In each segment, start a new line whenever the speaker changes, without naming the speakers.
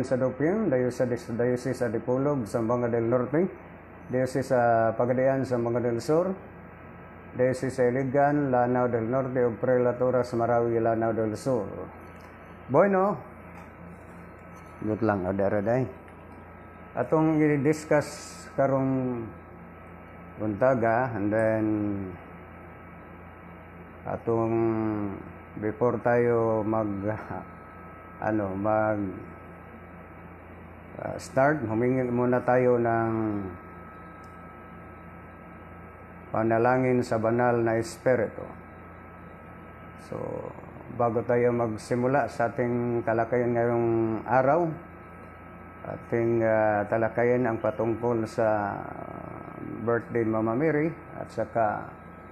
San Sadopim, Diocese sa Dipolog, Zamboanga del Norte, Diocese sa Pagadian, Zamboanga del Sur, Diocese sa Iligan, Lanao del Norte, ug Prelatura sa Marawi, Lanao del Sur. Bueno, good lang, day. Atong i-discuss karong buntaga, and then atong before tayo start, humingi muna tayo ng panalangin sa banal na Espiritu. So, bago tayo magsimula sa ating talakayan ngayong araw, ating talakayan ang patungkol sa birthday ni Mama Mary at saka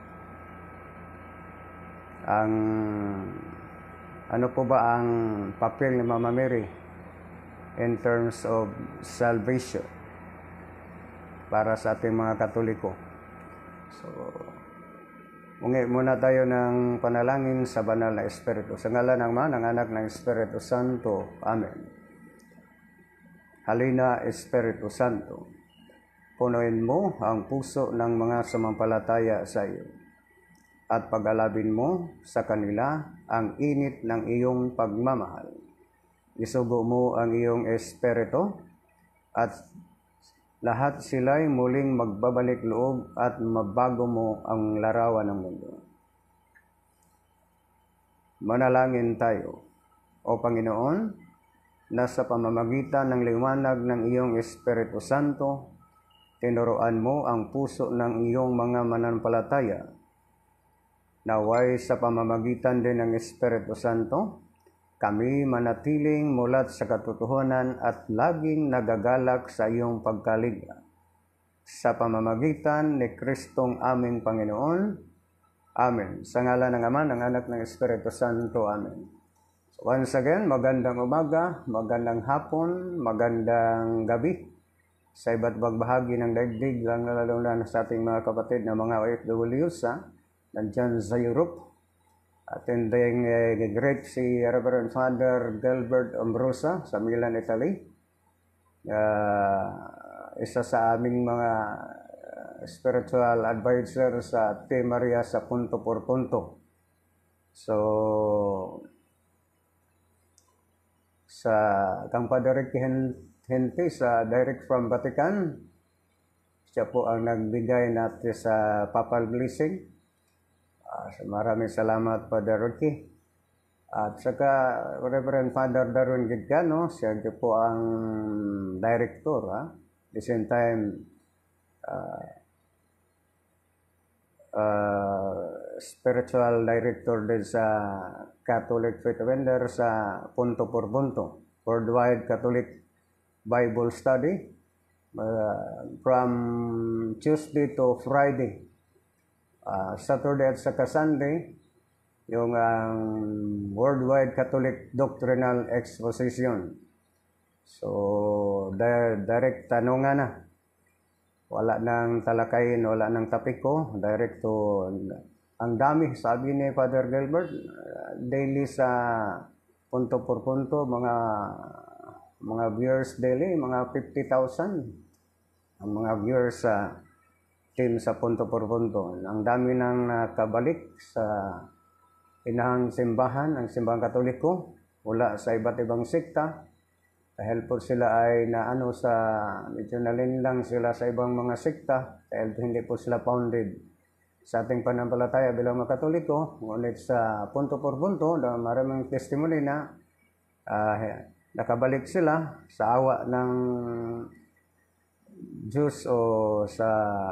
ang ano po ba ang papel ni Mama Mary in terms of salvation para sa ating mga Katoliko. So, muna tayo ng panalangin sa banal na Espiritu. Sa ngalan ng Ama, ng Anak, ng Espiritu Santo. Amen. Halina, Espiritu Santo, punuin mo ang puso ng mga sumampalataya sa iyo at pag-alabin mo sa kanila ang init ng iyong pagmamahal. Isugo mo ang iyong Espiritu at lahat sila'y muling magbabalik loob at mabago mo ang larawan ng mundo. Manalangin tayo. O Panginoon, na sa pamamagitan ng liwanag ng iyong Espiritu Santo, tinuruan mo ang puso ng iyong mga mananampalataya. Naway sa pamamagitan din ng Espiritu Santo, kami manatiling mulat sa katotohanan at laging nagagalak sa iyong pagkaligya. Sa pamamagitan ni Kristong aming Panginoon. Amen. Sa ngalan ng Ama, ng Anak, ng Espiritu Santo. Amen. So once again, magandang umaga, magandang hapon, magandang gabi sa iba't ibang bahagi ng daigdig, lalo na sa ating mga kapatid na mga OFWs nandyan sa Europe. Attending great si Reverend Father Gilbert Ambrosa sa Milan, Italy. Isa sa aming mga spiritual advisor sa Team Maria sa punto por punto. So, sa kang Padre Hente sa Direct from Vatican, siya po ang nagbigay natin sa papal blessing. Maraming salamat, Father Ricky. At saka Reverend Father Darwin Gidgano, siya po ang director, the same time spiritual director din sa Catholic Faith Vendor sa Punto por Punto, Worldwide Catholic Bible Study, from Tuesday to Friday. Saturday at saka Sunday, yung Worldwide Catholic Doctrinal Exposition. So, direct tanungan na. Wala nang talakayin, wala nang tapiko. Direct to, ang dami, sabi ni Father Gilbert, daily sa punto por punto, mga viewers daily, mga 50,000. Ang mga viewers sa team sa punto por punto. Ang dami nang nakabalik sa inahang simbahan, ang simbahang Katoliko, mula sa iba't ibang sekta. Dahil po sila ay medyo nalinlang sila sa ibang mga sekta, dahil hindi po sila founded sa ating pananampalataya bilang mga Katoliko. Ngunit sa punto por punto, maraming testimony na nakabalik sila sa awa ng Diyos o sa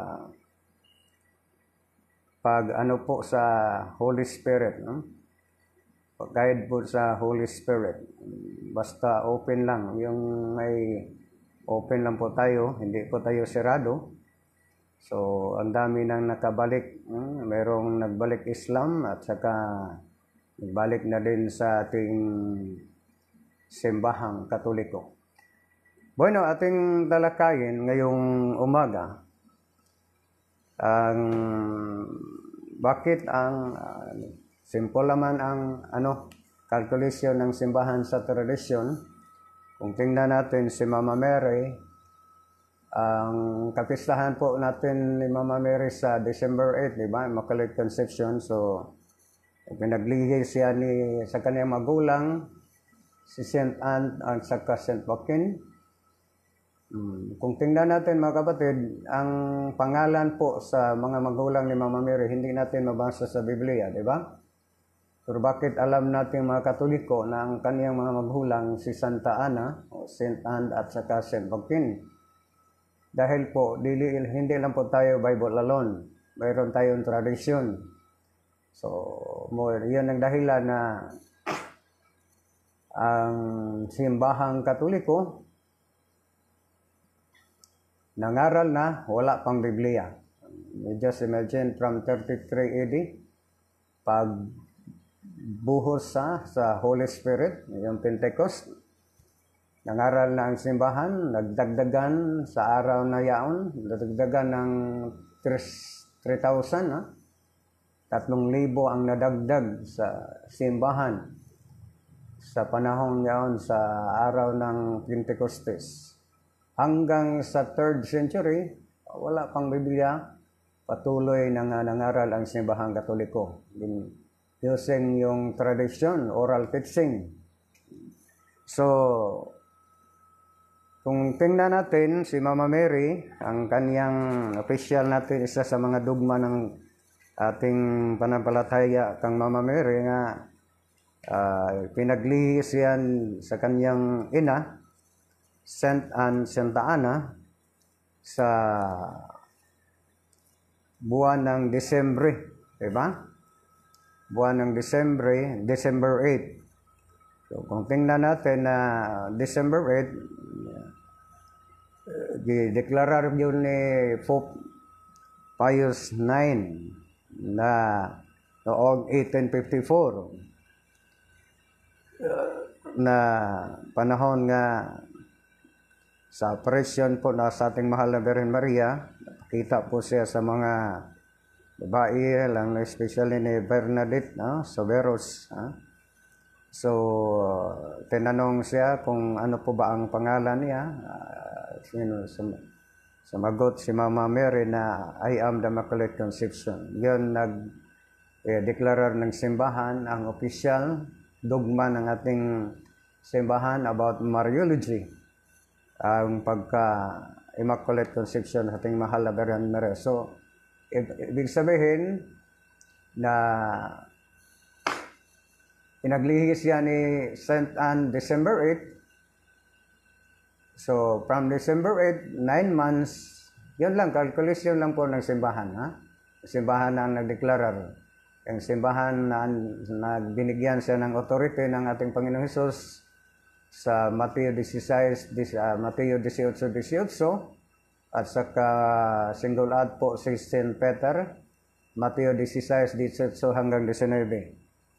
sa Holy Spirit, Pag-guide po sa Holy Spirit. Basta open lang, yung may open lang po tayo, hindi po tayo sirado. So, ang dami nang nakabalik, merong nagbalik Islam at saka nagbalik na din sa ating simbahang Katoliko. Bueno, ating talakayin ngayong umaga ang bakit ang simple naman ang calculation ng simbahan sa tradisyon Kung tingnan natin si Mama Mary, ang kapistahan po natin ni Mama Mary sa December 8, di ba? Immaculate Conception. So, pinaglihi siya sa kanyang magulang, si St. Anne at saka St. Joaquin. Kung tingnan natin mga kapatid, ang pangalan po sa mga magulang ni Mama Mary, hindi natin mabasa sa Biblia, di ba? Pero bakit alam natin mga Katoliko na ang kaniyang mga magulang si Santa Ana, o St. Anne at saka St. Joaquin? Dahil po, hindi lang po tayo Bible alone. Mayroon tayong tradisyon. So, yun ang dahilan na ang simbahang Katoliko nangaral na wala pang Biblia. You just imagine from 33 AD, pag buhos sa Holy Spirit, yung Pentecost, nangaral na ang simbahan, nagdagdagan sa araw na yaon, nagdagdagan ng 3,000, 3,000 ang nadagdag sa simbahan sa panahon yaon sa araw ng Pentecostes. Hanggang sa 3rd century, wala pang Biblia, patuloy na nangaral ang simbahang Katoliko. Using yung tradition, oral teaching. So, kung tingnan natin si Mama Mary, ang kaniyang official natin, isa sa mga dogma ng ating panampalataya kang Mama Mary nga pinaglihi siya sa kaniyang ina, St. Anne Santa Ana, sa buwan ng Disyembre, diba? Buwan ng Disyembre, December 8. So, kung tingnan natin na December 8, dideklarar yun ni Pope Pius IX na noong 1854 na panahon nga sa apparition po na sa ating mahal na Birhen Maria, nakita po siya sa mga babae, lang especially ni Bernadette Soberos. So, tinanong siya kung ano po ba ang pangalan niya. Sumagot si Mama Mary na I am the Immaculate Conception. Yun nag-deklarar ng simbahan, ang official dogma ng ating simbahan about Mariology, ang pagka-Immaculate Conception sa ating mahal na Birhen Maria. So, ibig sabihin na pinaglihi siya ni St. Anne December 8. So, from December 8, 9 months, yun lang, calculation lang po ng simbahan. Simbahan na nagdeklarar. Ang simbahan na binigyan siya ng authority ng ating Panginoong Hesus sa Mateo 18:18, at saka single ad po 16 Peter, Mateo 16:18 hanggang 19.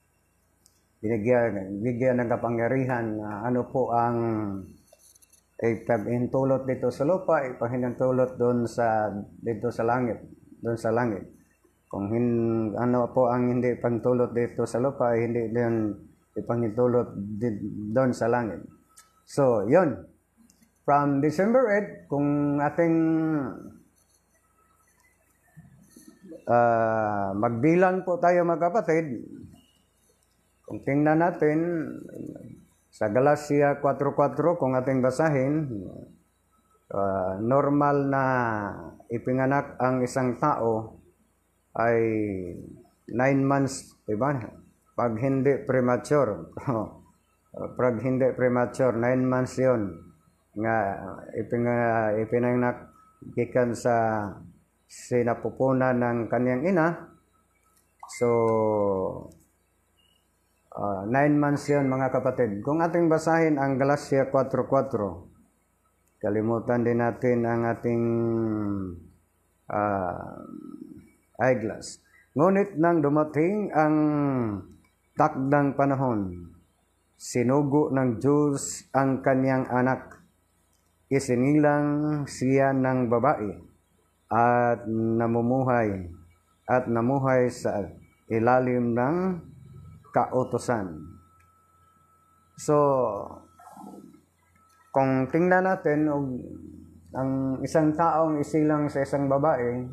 Bigyan ng kapangyarihan ano po ang ipahintulot dito sa lupa, ipahintulot dito sa langit, doon sa langit. Kung ano po ang hindi pantulot dito sa lupa, hindi din ipahintulot doon sa langit. So, yun. From December 8, kung ating magbilang po tayo mga kapatid, kung tingnan natin sa Galatia 4:4, kung ating basahin, normal na ipinganak ang isang tao ay 9 months, diba? Pag hindi premature, 9 months yun nga ipinanganak gikan sa sinapupunan ng kaniyang ina. So 9 months yun mga kapatid. Kung ating basahin ang Galatia 4:4, kalimutan din natin ang ating eyeglass. Ngunit nang dumating ang takdang panahon, sinugo ng Diyos ang kaniyang anak. Isinilang siya ng babae at namuhay sa ilalim ng kautusan. So, kung tingnan natin, ang isang taong isilang sa isang babae,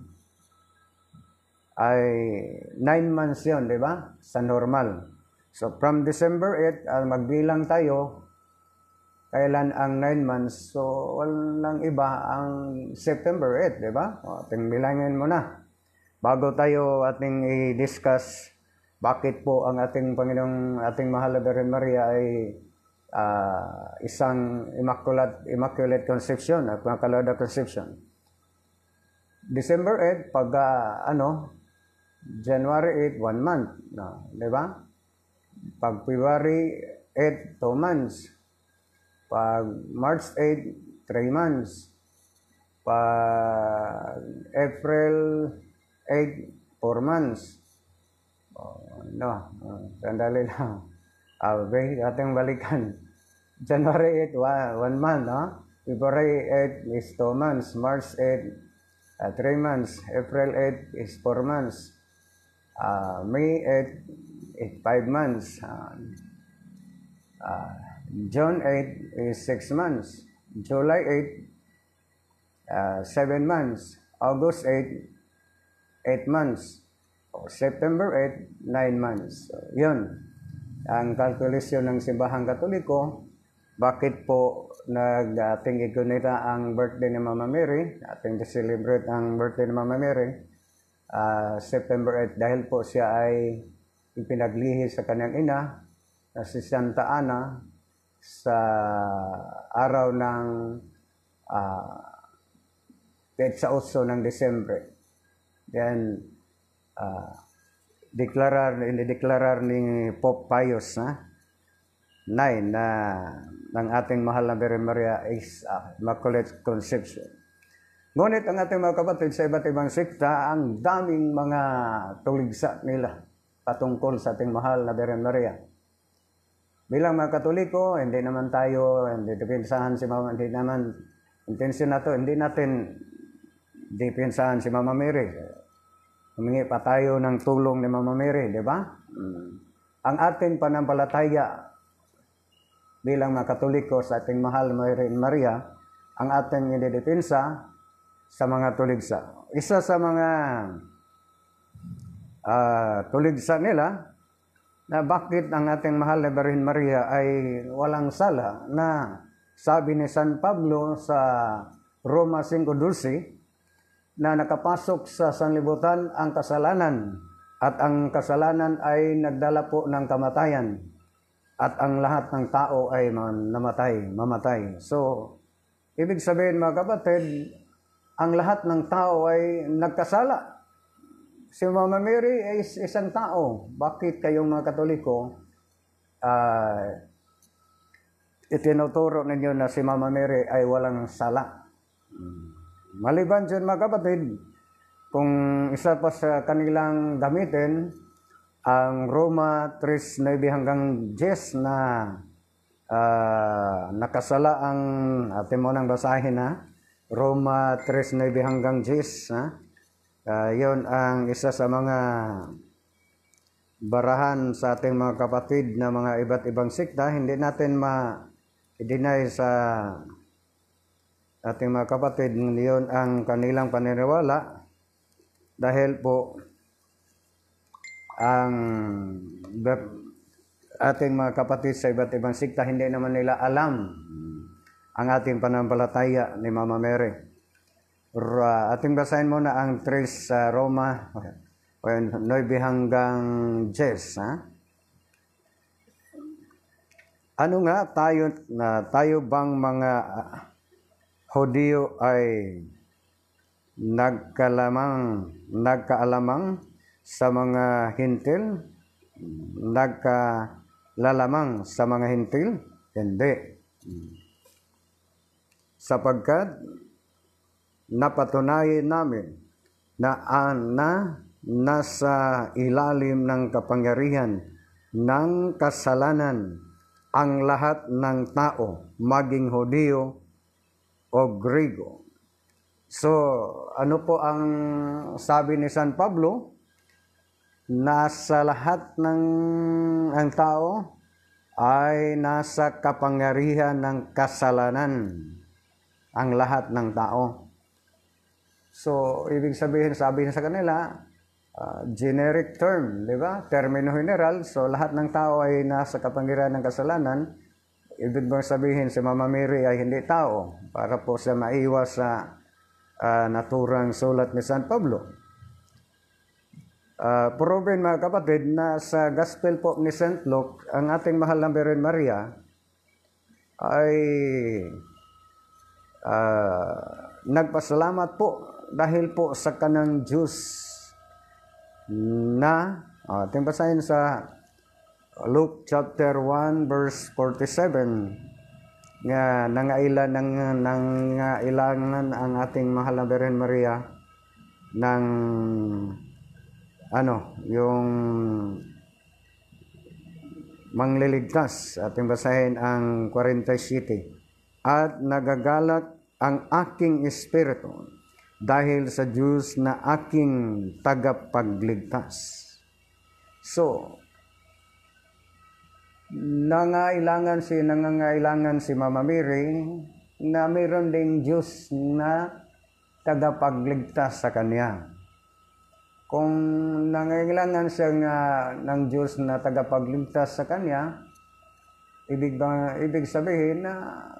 ay 9 months yon, di ba? Sa normal. So, from December 8, magbilang tayo, kailan ang 9 months? So, walang iba ang September 8, di ba? O, ating bilangin mo na. Bago tayo ating i-discuss bakit po ang ating Panginoong, ating mahal na Birhen Maria ay isang immaculate conception at Immaculada Conception. December 8, pag January 8, 1 month, no, di ba? Pag February 8, 2 months. Pag March 8, 3 months. Pag April 8, 4 months. Sandali lang. Ating balikan. January 8, 1 month, no? February 8 is 2 months. March 8, 3 months. April 8 is 4 months. May 8 is 5 months. June 8 is 6 months. July 8, 7 months. August 8 months. September 8, 9 months. So, yun ang kalkulasyon ng Simbahang Katoliko. Bakit po ating igunita ang birthday ni Mama Mary, ating celebrate ang birthday ni Mama Mary, September 8, dahil po siya ay ipinaglihi sa kanyang ina na si Santa Ana sa araw ng sa 8 ng Desembre. Then, inideklarar ni Pope Pius 9 na ng ating mahal na Birhen Maria is Immaculate Conception. Ngunit ang ating mga kapatid sa iba't ibang sekta, ang daming mga tuligsa nila patungkol sa ating mahal na Birhen Maria. Bilang mga Katoliko, hindi naman tayo, hindi depensahan si Mama, hindi naman, intensyon na to, hindi natin depensahan si Mama Mary. Humingi pa tayo ng tulong ni Mama Mary, di ba? Ang ating panampalataya bilang mga Katoliko sa ating mahal na Birhen Maria, ang ating inidepensa sa mga tuligsa. Isa sa mga tuligsa nila na bakit ang ating mahal na Birhen Maria ay walang sala, na sabi ni San Pablo sa Roma 5:12 na nakapasok sa sanlibutan ang kasalanan at ang kasalanan ay nagdala po ng kamatayan at ang lahat ng tao ay mamatay. So, ibig sabihin mga kapatid, ang lahat ng tao ay nagkasala. Si Mama Mary ay isang tao. Bakit kayong mga Katoliko itinuturo ninyo na si Mama Mary ay walang sala? Maliban dyan mga kapatid, kung isa pa sa kanilang gamitin, ang Roma 3:9 hanggang 10 na nakasala ang atin mo nang basahin na Roma 3:9 hanggang 10. Yon ang isa sa mga barahan sa ating mga kapatid na mga iba't ibang sekta. Hindi natin ma-deny sa ating mga kapatid, yon ang kanilang paniniwala, dahil po ang ating mga kapatid sa iba't ibang sekta, hindi naman nila alam ang ating panampalataya ni Mama Mary. Ating basahin muna ang 3 sa Roma 9 hanggang 10. Ano nga tayo bang mga Hudiyo ay nagkaalamang sa mga hintil? Nagkalalamang sa mga hintil? Hindi. Sapagkat napatunayan namin na nasa ilalim ng kapangyarihan ng kasalanan ang lahat ng tao, maging Hudiyo o Griego. So, ano po ang sabi ni San Pablo? Nasa lahat ng ang tao ay nasa kapangyarihan ng kasalanan ang lahat ng tao. So, ibig sabihin, sabi sa kanila, generic term, di ba? Termino general. So, lahat ng tao ay nasa kapangyarihan ng kasalanan. Ibig bang sabihin, si Mama Mary ay hindi tao para po siya maiwas sa naturang sulat ni San Pablo. Proven mga kapatid na sa Gospel po ni St. Luke, ang ating mahal na Birhen Maria ay nagpasalamat po dahil po sa kanang Diyos na ating basahin sa Luke chapter 1 verse 47 nga nangailangan ang ating mahal na Birhen Maria ng yung mangliligtas. Ating basahin ang 47. At nagagalak ang aking espiritu dahil sa Diyos na aking tagapagligtas. So, nangangailangan si Mama Mary na mayroon ding Diyos na tagapagligtas sa kanya. Kung nangangailangan siya ng Diyos na tagapagligtas sa kanya, ibig sabihin na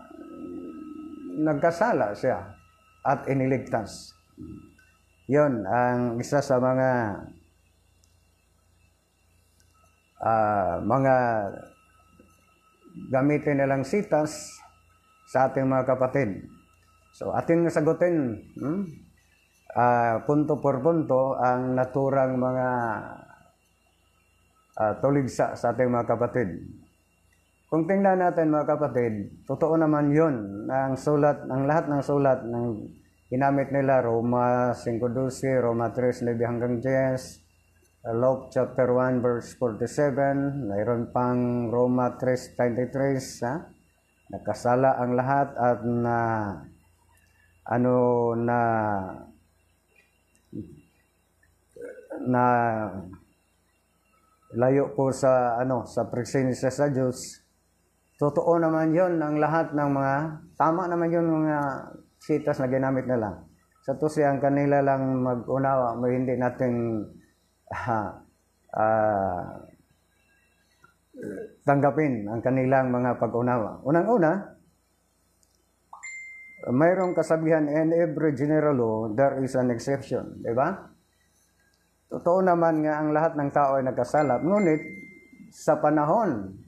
nagkasala siya at iniligtas. Yon ang isa sa mga gamitin nilang sitas sa ating mga kapatid. So, ating sagutin punto por punto ang naturang mga tuligsa sa ating mga kapatid. Kung tingnan natin mga kapatid, totoo naman yun. Ang lahat ng sulat ng ginamit nila, Roma 5:12, Roma 3:9 hanggang 10, Luke chapter 1 verse 47, mayroon pang Roma 3:23, nakasala ang lahat at na layo po sa presensya sa Diyos. Totoo naman yon ang lahat ng mga, tama naman yun mga sitas na ginamit nila. Sa to siyang kanila lang mag-unawa, hindi natin tanggapin ang kanilang mga pag-unawa. Unang-una, mayroong kasabihan, in every general law, there is an exception. Diba? Totoo naman nga ang lahat ng tao ay nagkasala. Ngunit, sa panahon,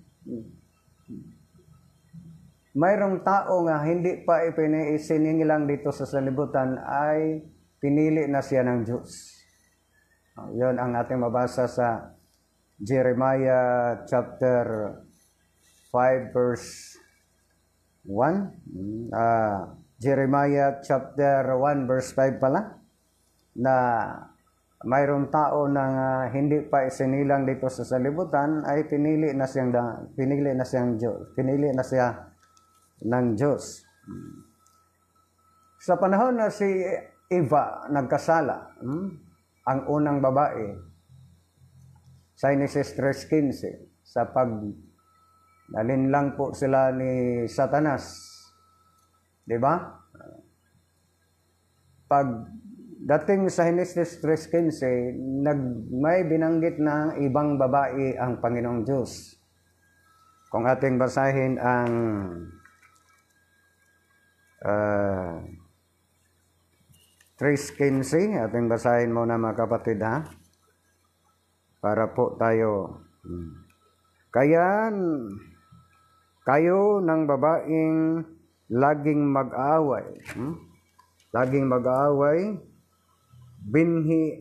mayroong tao nga hindi pa isiningilang dito sa salibutan ay pinili na siya ng Diyos. Yon ang ating mabasa sa Jeremiah chapter 5 verse 1. Jeremiah chapter 1 verse 5 pala, na mayroong tao na hindi pa isinilang dito sa salibutan ay pinili na siya ng Diyos. Sa panahon na si Eva nagkasala, ang unang babae, sa Genesis 3:15, sa pagnalinlang po sila ni Satanas. Diba? Pagdating sa Genesis 3:15, may binanggit na ibang babae ang Panginoong Diyos. Kung ating basahin ang 3:15, ating basahin muna mga kapatid para po tayo. Kaya kayo ng babaeng laging mag-aaway, binhi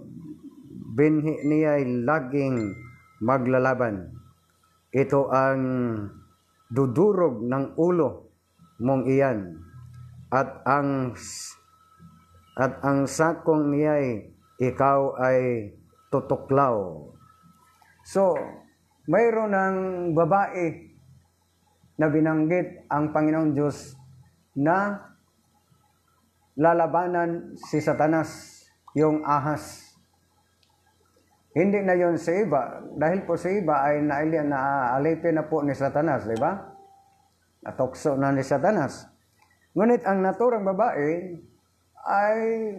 niya ay laging maglalaban. Ito ang dudurog ng ulo mong iyan, at ang sakong niya'y ikaw ay tutuklaw. So, mayroon ng babae na binanggit ang Panginoong Diyos na lalabanan si Satanas, yung ahas. Hindi na yon si Eva. Dahil po si Eva ay naalipin na po ni Satanas, di ba? Natukso na ni Satanas. Ngunit ang naturang babae ay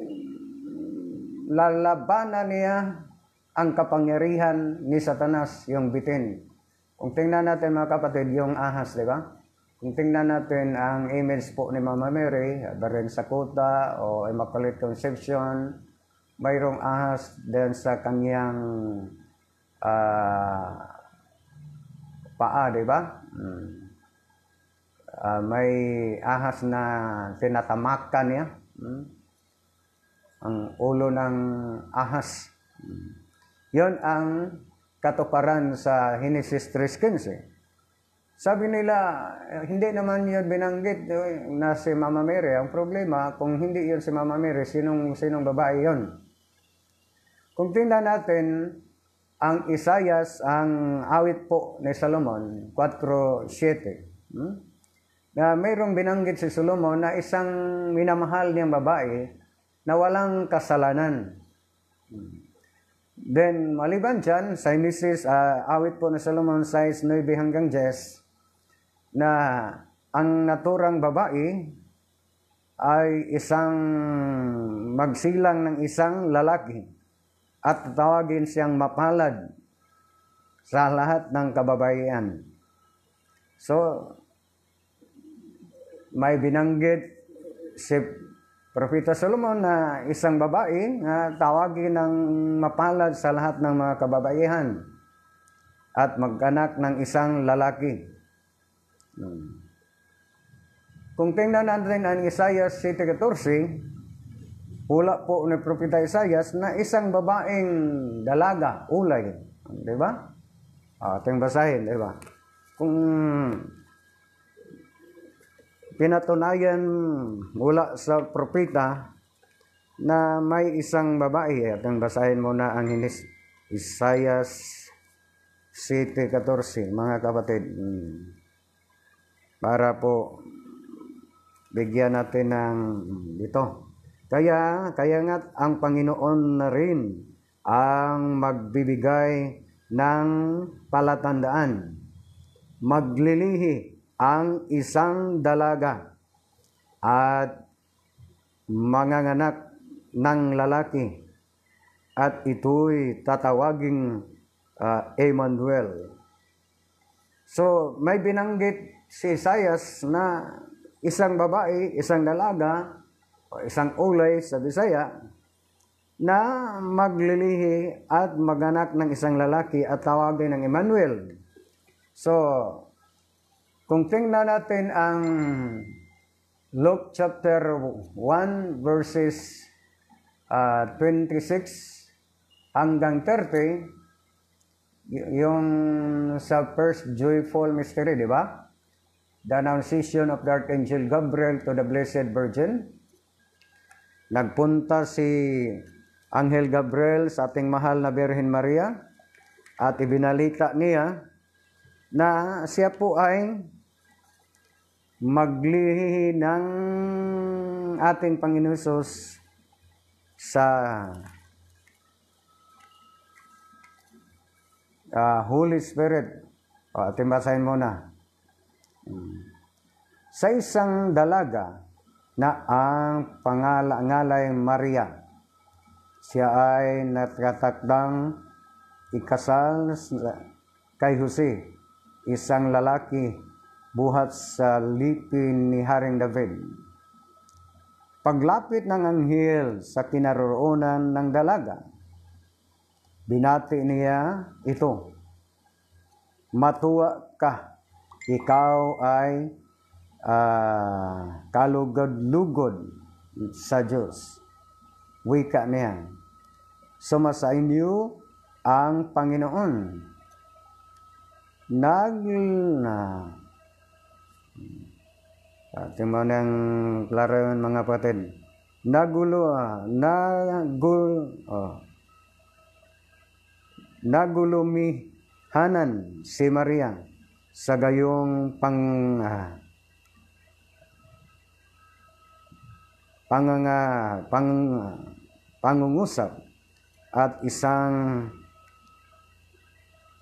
lalabanan niya ang kapangyarihan ni Satanas, yung bitin. Kung tingnan natin mga kapatid, yung ahas, di ba? Kung tingnan natin ang image po ni Mama Mary, Beren Sakota o Immaculate Conception, mayroong ahas din sa kanyang paa, di ba? May ahas na tinatamakan niya. Ang ulo ng ahas. Yon ang katuparan sa Genesis 3:15. Sabi nila, hindi naman yun binanggit na si Mama Mary. Ang problema, kung hindi yun si Mama Mary, sinong babae yun? Kung tingnan natin ang Isaias, ang awit po ni Solomon, 4:7, na mayroong binanggit si Solomon na isang minamahal niyang babae na walang kasalanan. Then, maliban dyan, sa Genesis, awit po ni Solomon, 6:9-10, na ang naturang babae ay isang magsilang ng isang lalaki at tawagin siyang mapalad sa lahat ng kababaihan. So, may binanggit si Propeta Solomon na isang babae na tawagin ng mapalad sa lahat ng mga kababaihan at mag-anak ng isang lalaki. Kung tingnan natin ang Isaiah 7:14, pula po ni Propeta Isaias na isang babaeng dalaga, ulay. Di ba? Ating basahin, di ba? Kung pinatunayan mula sa propeta na may isang babae, ating basahin muna ang Isaiah 7:14, mga kapatid. Para po bigyan natin ng dito. Kaya nga't ang Panginoon na rin ang magbibigay ng palatandaan. Maglilihi ang isang dalaga at manganganak ng lalaki at ito'y tatawaging Emmanuel. So, may binanggit si Isaias na isang babae, isang dalaga, o isang ulay sa Bisaya, na maglilihi at maganak ng isang lalaki at tawagin ng Emmanuel. So, kung tingnan natin ang Luke chapter 1 verses 26 hanggang 30, yung sa first joyful mystery, di ba? The Annunciation of the Archangel Gabriel to the Blessed Virgin. Nagpunta si Anghel Gabriel sa ating mahal na Birhen Maria at ibinalita niya na siya po ay maglihi ng ating Panginoon Hesus sa Holy Spirit. Ating basahin muna. Sa isang dalaga na ang pangalan Maria, siya ay natatakdang ikasal kay Jose, isang lalaki buhat sa lipin ni Haring David. Paglapit ng anghel sa kinaroroonan ng dalaga, binati niya ito, "Matuwa ka, ikaw ay kalugod-lugod sa Diyos." Wika niya, "Sumasainyo ang Panginoon." Ating mo ng klaro yun, mga kapatid. Nagulumihanan si Maria sa gayong pangungusap at isang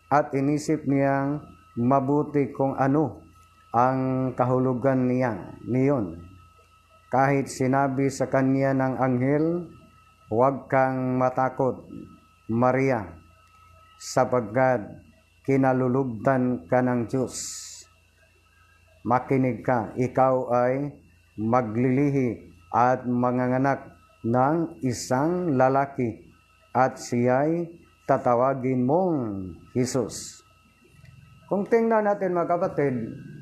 at inisip niyang mabuti kung ano ang kahulugan niyon. Kahit sinabi sa kanya ng anghel, "Huwag kang matakot, Maria, sapagkat kinalulugdan ka ng Diyos. Makinig ka, ikaw ay maglilihi at manganganak ng isang lalaki, at siya'y tatawagin mong Jesus." Kung tingnan natin mga kapatid,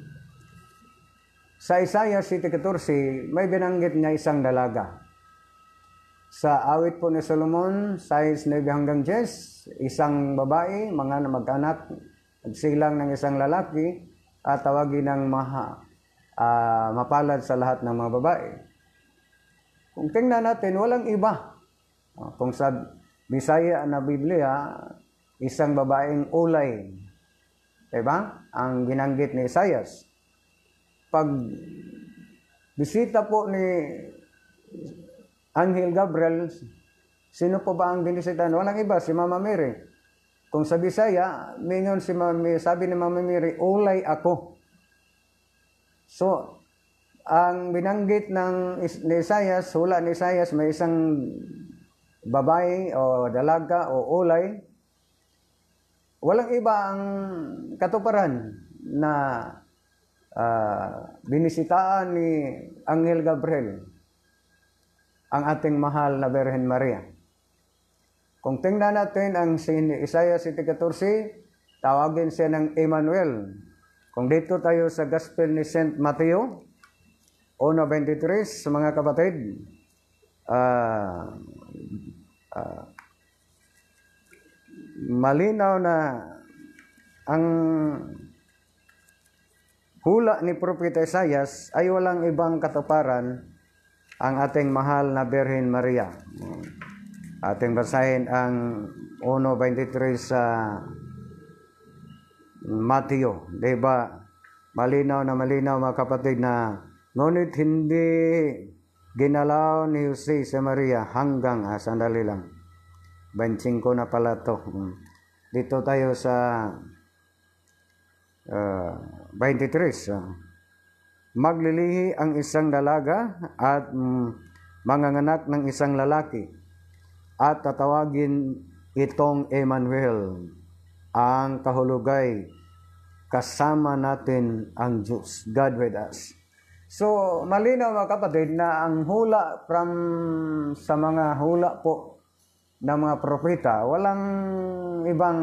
sa Isaiah 7:14, may binanggit niya isang dalaga. Sa awit po ni Solomon, 6:9-10, isang babae, mga mag-anak, silang ng isang lalaki, at tawagin ng mapalad sa lahat ng mga babae. Kung tingnan natin, walang iba. Kung sa Bisaya na Biblia, isang babaeng ulay. Diba? Ang binanggit ni Isaias. Pag bisita po ni Anghel Gabriel, sino po ba ang binisitahan? Walang iba, si Mama Mary. Kung sa Bisaya, mingon sabi ni Mama Mary, "Ulay ako." So, ang binanggit ni Isaias, hula ni Isaias, may isang babae o dalaga o ulay. Walang iba ang katuparan na binisitaan ni Anghel Gabriel ang ating mahal na Birhen Maria. Kung tingnan natin ang Isaiah 7:14, tawagin siya ng Emmanuel. Kung dito tayo sa Gospel ni St. Mateo 1:23, mga kapatid, malinaw na ang hula ni Propeta Isaias ay walang ibang katuparan ang ating mahal na Birhen Maria. Ating basahin ang 1:23 sa Mateo. Diba? Malinaw na malinaw mga kapatid na ngunit hindi ginalaw ni Jose sa Maria hanggang, sandali lang. 25 na pala to. Dito tayo sa 23. Maglilihi ang isang dalaga at manganganak ng isang lalaki, at tatawagin itong Emmanuel. Ang kahulugay, kasama natin ang Diyos, God with us. So, malinaw mga kapatid na ang hula sa mga hula po ng mga propeta, walang ibang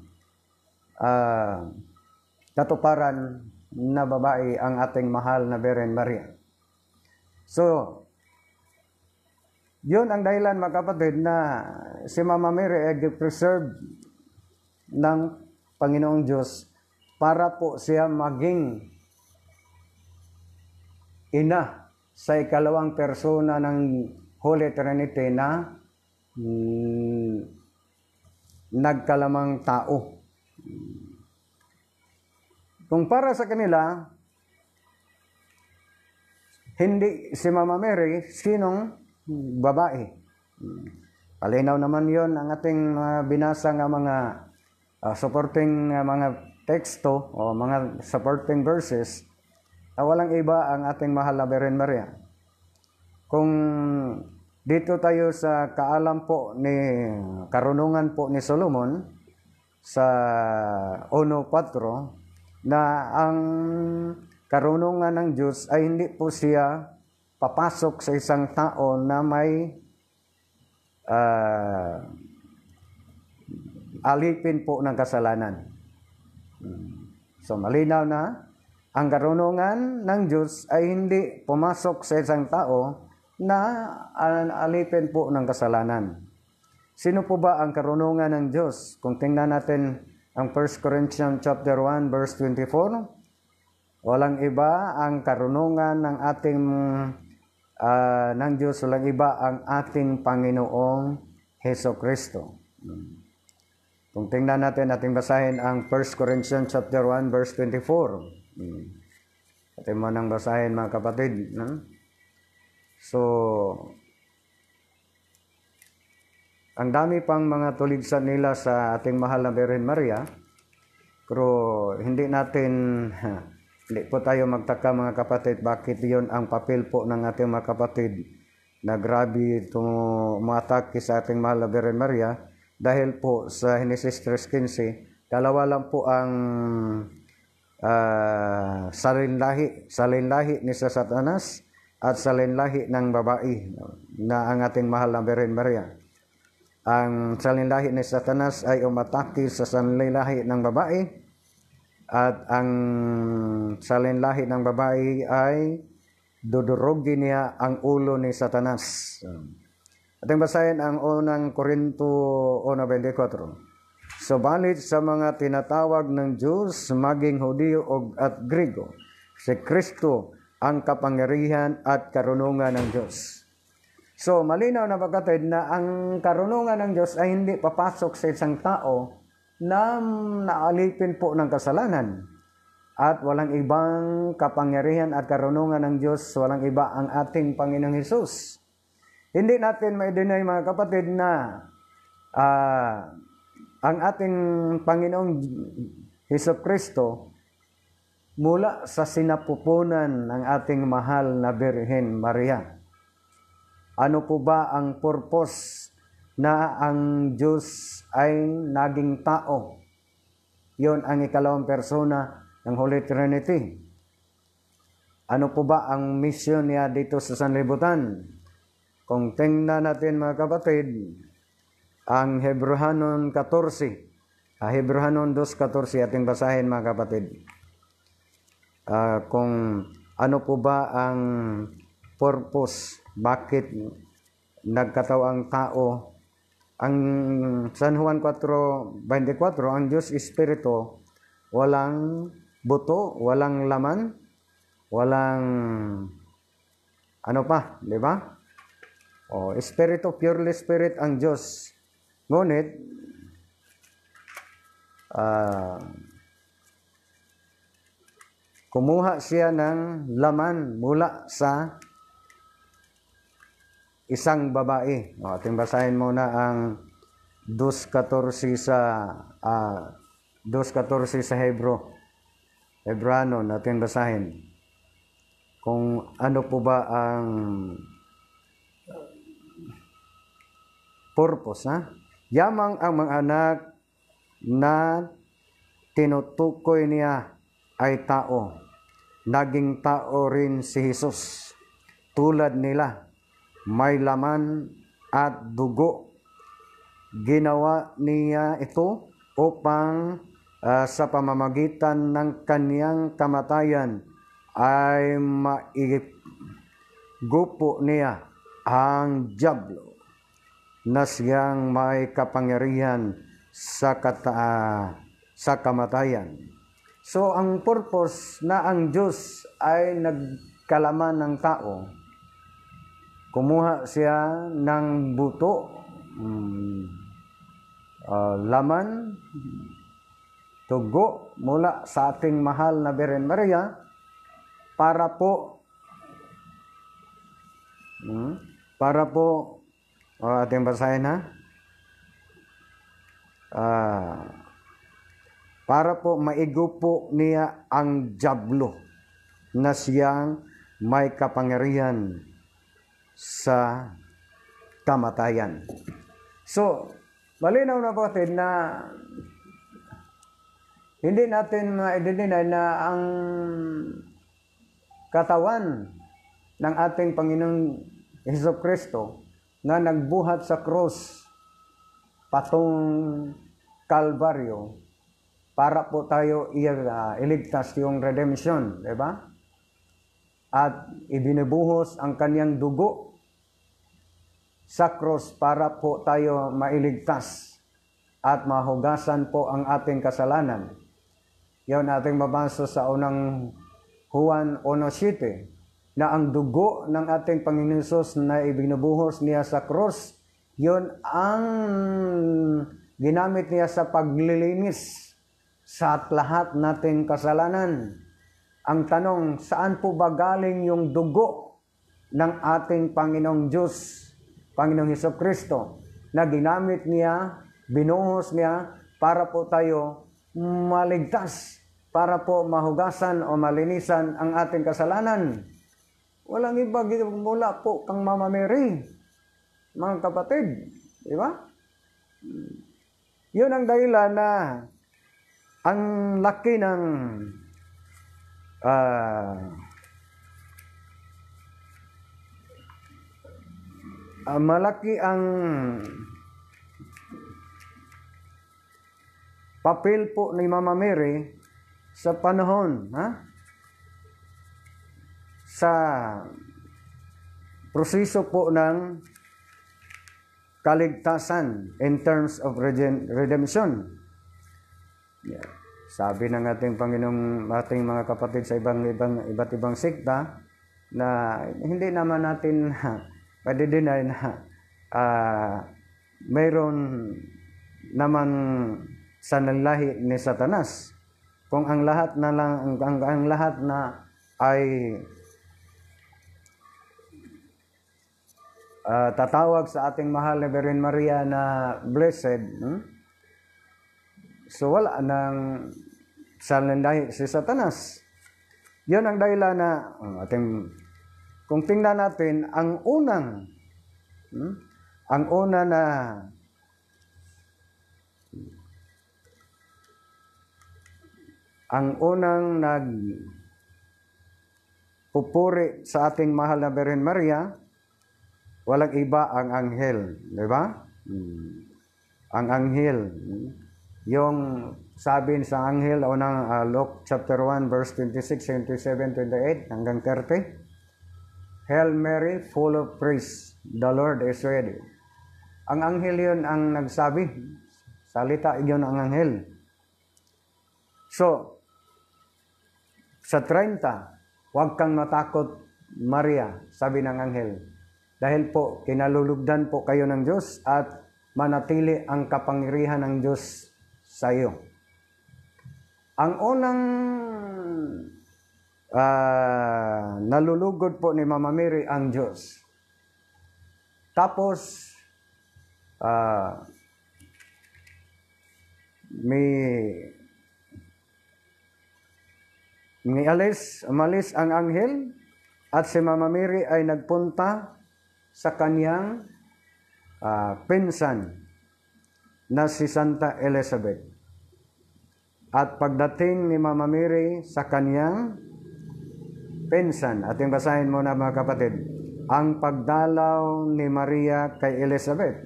katuparan na babae ang ating mahal na Birhen Maria. So, yun ang dahilan mga kapatid na si Mama Mary ay preserved ng Panginoong Diyos para po siya maging ina sa ikalawang persona ng Holy Trinity na nagkalamang tao. Kung para sa kanila, hindi si Mama Mary, sinong babae? Palinaw naman yon ang ating binasa ng mga supporting mga teksto o mga supporting verses. Walang iba ang ating mahal na Birhen Maria. Kung dito tayo sa kaalam po ni karunungan po ni Solomon sa 1:4, na ang karunungan ng Diyos ay hindi po siya papasok sa isang tao na may alipin po ng kasalanan. So malinaw na ang karunungan ng Diyos ay hindi pumasok sa isang tao na alipin po ng kasalanan. Sino po ba ang karunungan ng Diyos? Kung tingnan natin ang 1 Corinthians chapter 1 verse 24, walang iba ang karunungan ng ating ng Diyos, walang iba ang ating Panginoong Hesus Kristo. Kung tingnan natin, ating basahin ang 1 Corinthians chapter 1 verse 24. Atin mo nang basahin mga kapatid. So, ang dami pang mga tuligsan nila sa ating mahal na Birhen Maria. Pero hindi po tayo magtaka mga kapatid, bakit yon ang papel po ng ating mga kapatid na grabe umatake sa ating mahal na Birhen Maria, dahil po sa Genesis 3:15, dalawa lang po ang salinlahi ni sa Satanas at salinlahi ng babae na ang ating mahal na Birhen Maria. Ang salinlahi ni Satanas ay umatake sa salinlahi ng babae, at ang salinlahi ng babae ay dudurugin niya ang ulo ni Satanas. Ating basahin ang unang Korinto 1:24. Subalit sa mga tinatawag ng Diyos, maging Hudiyo at Grigo, si Kristo ang kapangyarihan at karunungan ng Diyos. So, malinaw na kapatid na ang karunungan ng Diyos ay hindi papasok sa isang tao na naalipin po ng kasalanan. At walang ibang kapangyarihan at karunungan ng Diyos, walang iba ang ating Panginoong Hesus. Hindi natin ma-deny mga kapatid na ang ating Panginoong Hesukristo mula sa sinapupunan ng ating mahal na Birhen Maria. Ano po ba ang purpose na ang Diyos ay naging tao? Yon ang ikalawang persona ng Holy Trinity. Ano po ba ang mission niya dito sa sanlibutan? Kung tingnan natin mga kapatid, ang Hebrehanon 14, Hebrehanon 2:14 ating basahin mga kapatid. Kung ano po ba ang purpose, bakit nagkatao ang tao. Ang San Juan 4:24, ang Diyos Espiritu, walang buto, walang laman, walang ano pa, di ba? Espiritu, purely spirit ang Diyos. Ngunit, kumuha siya ng laman mula sa isang babae. Ating basahin muna ang 2:14 sa Hebrano natin basahin. Kung ano po ba ang purpose, Yamang ang mga anak na tinutukoy niya ay tao. Naging tao rin si Jesus. Tulad nila, may laman at dugo. Ginawa niya ito upang sa pamamagitan ng kaniyang kamatayan ay maigupo niya ang dyablo na siyang may kapangyarihan sa kamatayan. So, ang purpose na ang Diyos ay nagkalaman ng tao, kumuha siya ng buto, laman, dugo mula sa ating mahal na Birhen Maria para po ating basahin para po maigupo niya ang dyablo na siyang may kapangyarihan sa kamatayan. So, malinaw na po na hindi natin ma-deny na ang katawan ng ating Panginoong Hesukristo na nagbuhat sa krus patong Kalbaryo para po tayo iligtas yung redemption, di ba? At ibinubuhos ang kanyang dugo sa krus para po tayo mailigtas at mahugasan po ang ating kasalanan. Yan ating mabasa sa unang Juan 1:7 na ang dugo ng ating Panginoon Hesus na ibinubuhos niya sa krus, yon ang ginamit niya sa paglilinis sa lahat nating kasalanan. Ang tanong, saan po ba galing yung dugo ng ating Panginoong Diyos, Panginoong Hesukristo, na ginamit niya, binuhos niya para po tayo maligtas para po mahugasan o malinisan ang ating kasalanan. Walang iba mula po kang Mama Mary, mga kapatid. Di ba? Yun ang dahilan na ang laki ng malaki ang papel po ni Mama Mary sa panahon, sa proseso po ng kaligtasan in terms of redemption. Yeah. Sabi ng ating Panginoong, ating mga kapatid sa iba't ibang sekta, na hindi naman natin pwede-deny na mayroon naman sa lahi ni Satanas. Kung ang lahat na lang ang lahat na ay tatawag sa ating mahal na Virgin Maria na blessed, so wala nang sa lahi si Satanas. Yun ang dahilan na kung tingnan natin ang unang nagpupuri sa ating mahal na Virgin Maria, walang iba ang anghel, di ba? Ang anghel, yung sabi sa anghel o ng Luke chapter 1 verse 26, 27, 28 hanggang 30. Hail Mary, full of grace, the Lord is with you. Ang anghel yun ang nagsabi, salita yun ang anghel. So, sa 30, huwag kang matakot, Maria, sabi ng anghel. Dahil po, kinalulugdan po kayo ng Diyos at manatili ang kapangyarihan ng Diyos sa iyo. Ang unang nalulugod po ni Mama Mary ang Diyos. Tapos, umalis ang anghel at si Mama Mary ay nagpunta sa kanyang pinsan na si Santa Elizabeth. At pagdating ni Mama Mary sa kanyang pinsan, ating basahin muna mga kapatid, ang pagdalaw ni Maria kay Elizabeth.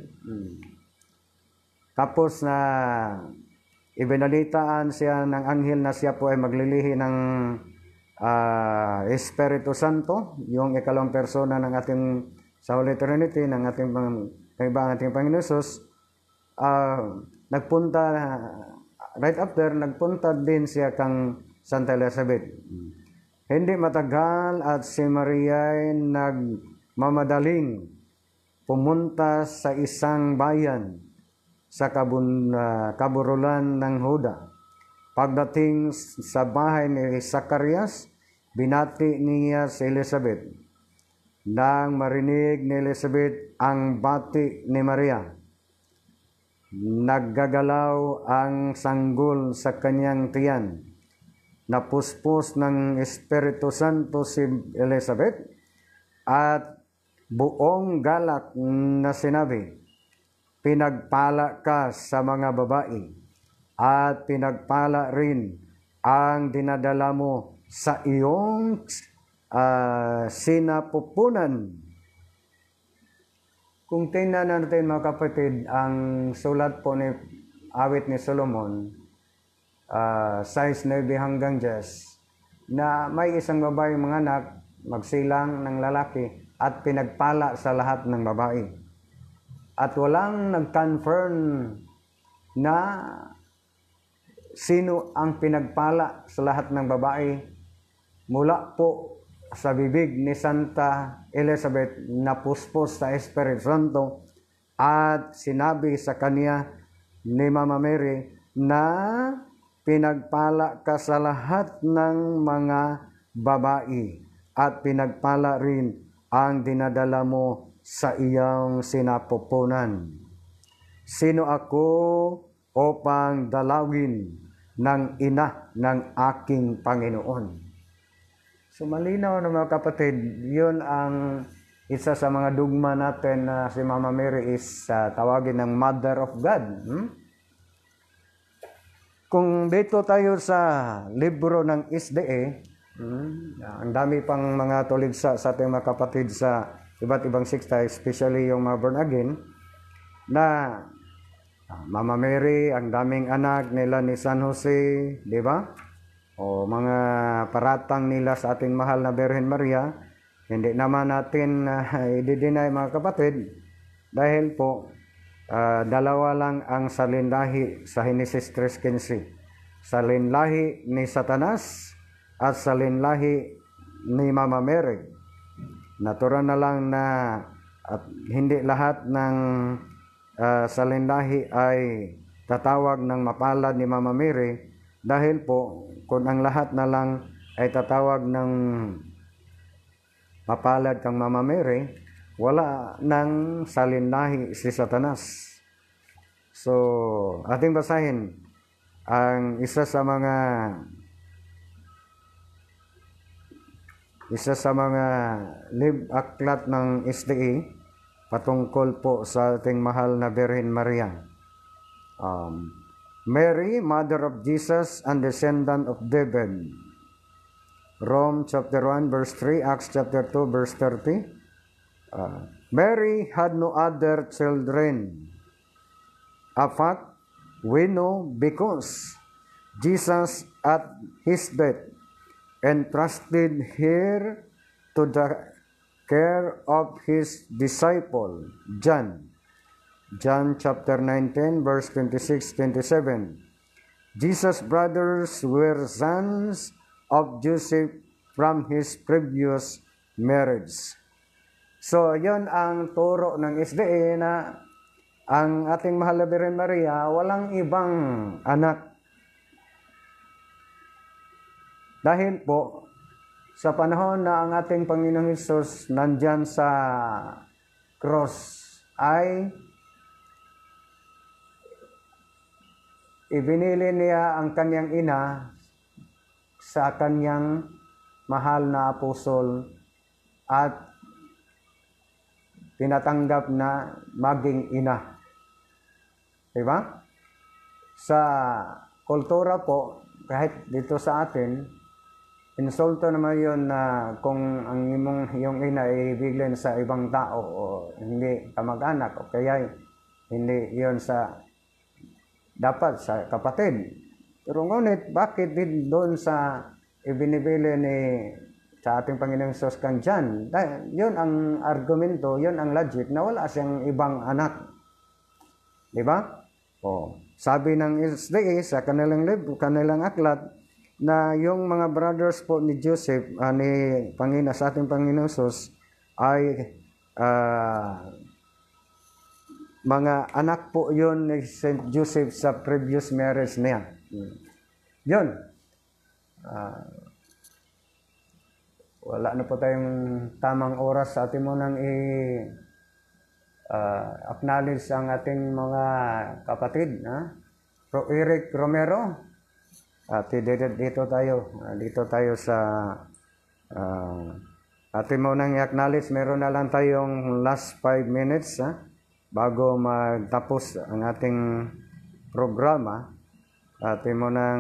Tapos na ibinalitaan siya ng anghel na siya po ay maglilihi ng Espiritu Santo, yung ikalawang persona ng ating sa Holy Trinity, ng ating Panginoon Jesus. Right after, nagpunta din siya kang Santa Elizabeth. Hindi matagal at si Maria ay nagmamadaling pumunta sa isang bayan sa kaburulan ng Huda. Pagdating sa bahay ni Zacarias, binati niya si Elizabeth. Nang marinig ni Elizabeth ang bati ni Maria, naggagalaw ang sanggol sa kanyang tiyan. Napuspos ng Espiritu Santo si Elizabeth at buong galak na sinabi, pinagpala ka sa mga babae at pinagpala rin ang dinadala mo sa iyong sinapupunan. Kung tingnan natin mga kapatid, ang sulat po ni awit ni Solomon, 6:9 hanggang 10, na may isang babaeng manganak, magsilang ng lalaki at pinagpala sa lahat ng babae. At walang nag-confirm na sino ang pinagpala sa lahat ng babae mula po sa bibig ni Santa Elizabeth na puspos sa Espiritu Santo, at sinabi sa kanya ni Mama Mary na pinagpala ka sa lahat ng mga babae at pinagpala rin ang dinadala mo sa iyong sinapupunan. Sino ako upang dalawin ng ina ng aking Panginoon. So malinaw na mga kapatid, yun ang isa sa mga dugma natin na si Mama Mary is tawagin ng Mother of God. Kung dito tayo sa libro ng SDA, ang dami pang mga tuligsa sa ating mga kapatid sa iba't ibang sekta, especially yung mga born again, na Mama Mary, ang daming anak nila ni San Jose, di ba? O mga paratang nila sa ating mahal na Birhen Maria, hindi naman natin i-deny mga kapatid, dahil po dalawa lang ang salinlahi sa Genesis 3:15. Salinlahi ni Satanas at salinlahi ni Mama Mary. Natural na lang na at hindi lahat ng salinlahi ay tatawag ng mapalad ni Mama Mary, dahil po kung ang lahat na lang ay tatawag ng mapalad kang Mama Mary, wala nang salinlahi si Satanas. So, ating basahin ang isa sa mga aklat ng SDA patungkol po sa ating mahal na Birhen Maria. Mary, Mother of Jesus and descendant of David. Rome chapter 1 verse 3, Acts chapter 2 verse 30. Mary had no other children. A fact we know because Jesus at his death entrusted her to the care of his disciple John. John chapter 19 verse 26-27. Jesus' brothers were sons of Joseph from his previous marriage. So, yon ang turo ng SDA na ang ating mahal na Birhen Maria walang ibang anak. Dahil po, sa panahon na ang ating Panginoong Hesus nandyan sa cross ay ibinili niya ang kanyang ina sa kanyang mahal na apostol at tinatanggap na maging ina. Diba? Sa kultura po, kahit dito sa atin, insulto naman yun na kung ang yung ina ay biglan sa ibang tao o hindi kamag-anak o kaya hindi yun sa dapat sa kapatid. Pero ngunit, bakit din doon sa ibinibili sa ating Panginoong Hesus kang John? Yun ang argumento, yun ang logic na wala siyang ibang anak. Diba? Sabi ng SDA sa kanilang libro, kanilang aklat, na yung mga brothers po ni Joseph, sa ating Panginoong Hesus, ay mga anak po yun ni St. Joseph sa previous marriage niya. Yun. Wala na po tayong tamang oras sa ating munang acknowledge ang ating mga kapatid. Bro Eric Romero. At dito tayo sa ating munang i-acknowledge. Meron na lang tayong last 5 minutes bago magtapos ang ating programa. Atin mo nang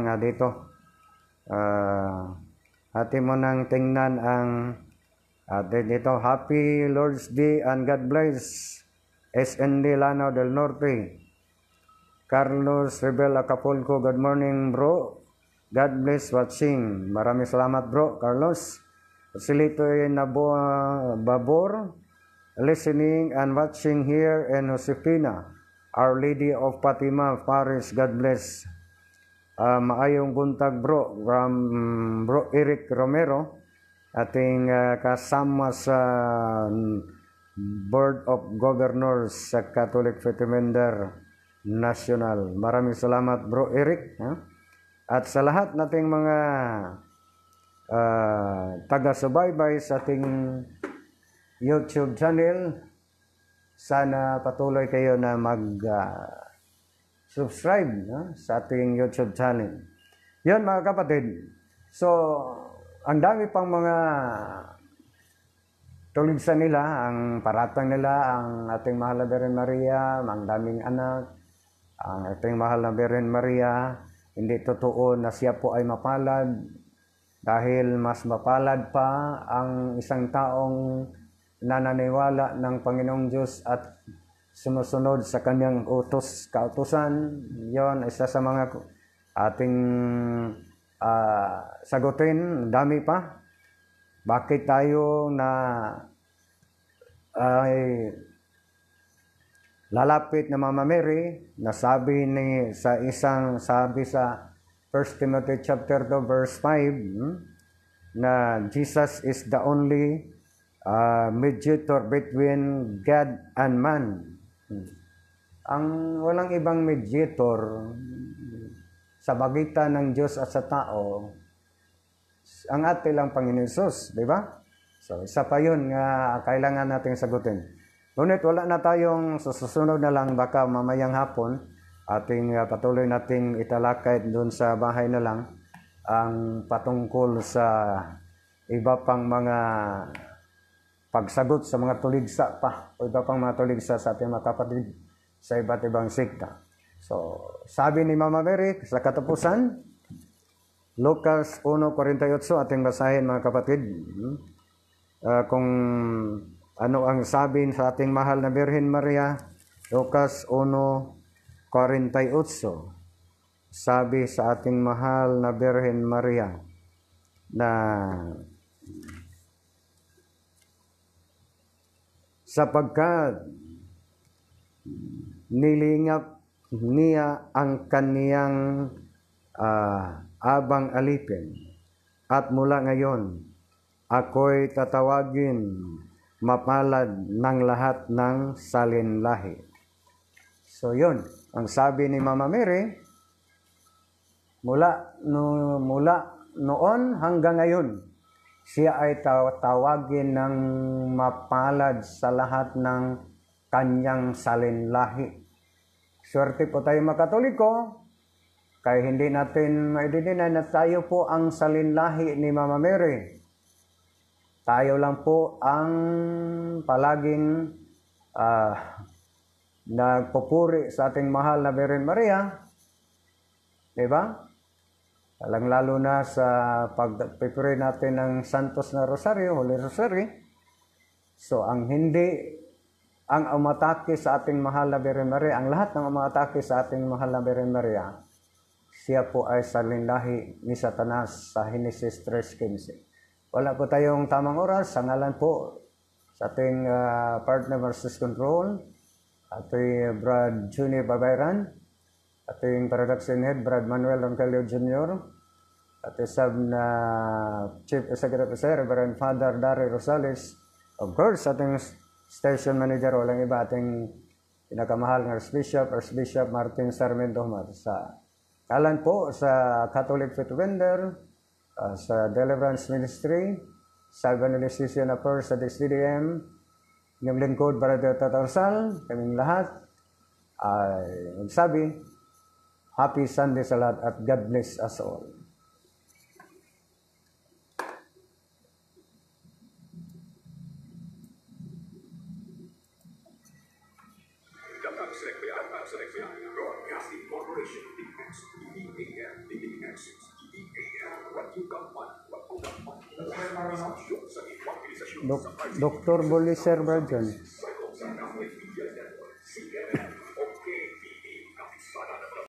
tingnan ang dito. Happy Lord's Day and God bless SND Lanao del Norte. Carlos Rebel Acapulco, good morning bro. God bless watching. Maraming salamat bro Carlos. Silito Babor, listening and watching here in Josefina, Our Lady of Fatima Parish. God bless. Maayong buntag bro from bro Eric Romero, ating kasama sa Board of Governors sa Catholic Faith Defender National. Maraming salamat bro Eric. At sa lahat nating mga taga-subaybay sa ating YouTube channel, sana patuloy kayo na mag subscribe sa ating YouTube channel. Yun mga kapatid. So, ang dami pang mga tuligsa nila, ang paratang nila, ang ating mahal na Birhen Maria, ang daming anak, ang ating mahal na Birhen Maria, hindi totoo na siya po ay mapalad dahil mas mapalad pa ang isang taong nananiwala ng Panginoong Diyos at sumusunod sa kanyang kautusan. Yon isa sa mga ating sagutin. Dami pa. Bakit tayo na ay lalapit na Mama Mary na sabi sa 1 Timothy chapter 2 verse 5 na Jesus is the only mediator between God and man. Ang walang ibang mediator sa pagitan ng Diyos at sa tao, ang ating lang Panginoon Hesus, di ba? So, isa pa yun nga kailangan nating sagutin. Ngunit wala na tayong susunod na lang, baka mamayang hapon, ating patuloy nating italakay doon sa bahay na lang ang patungkol sa iba pang mga pagsagot sa mga tuligsa pa, o iba pang mga tuligsa sa ating mga kapatid sa iba't ibang sikta. So, sabi ni Mama Mary sa katapusan, Lucas 1:48 ating basahin mga kapatid. Kung ano ang sabi sa ating mahal na Birhen Maria, Lucas 1:48. Sabi sa ating mahal na Birhen Maria na sapagkat nilingap niya ang kaniyang abang alipin, at mula ngayon ako'y tatawagin mapalad ng lahat ng salinlahi. So yun, ang sabi ni Mama Mary, mula noon hanggang ngayon, siya ay tawagin ng mapalad sa lahat ng kanyang salinlahi. Swerte po tayo mga Katoliko, kaya hindi natin maididinay na tayo po ang salinlahi ni Mama Mary. Tayo lang po ang palaging nagpupuri sa ating mahal na Birhen Maria. Diba? Lalo na sa pagpipuri natin ng Santos na Rosario, Holy Rosary. So, ang umatake sa ating mahal na Birhen Maria, ang lahat ng umatake sa ating mahal na Birhen Maria, siya po ay salinlahi ni Satanas sa Genesis 3:15. Wala po tayong tamang oras. Sa ngalan po sa ating partner versus control, ating Brad Junior Babayran, ating production head, Brad Manuel Ronquillo Jr., ating sub na Chief Executive Officer, Reverend Father Dari Rosales, of course, ating station manager, walang iba, ating pinakamahal ng Archbishop Martin Sarmiento Humar. Sa kalan po sa Catholic Faith Vendor, sa Deliverance Ministry, sa Evangelization Affairs sa DSDDM, yung lingkod Brother Tatarsal, kaming lahat ay magsabi, Happy Sunday sa lahat at God bless us all. Dr. Boliser Brajan.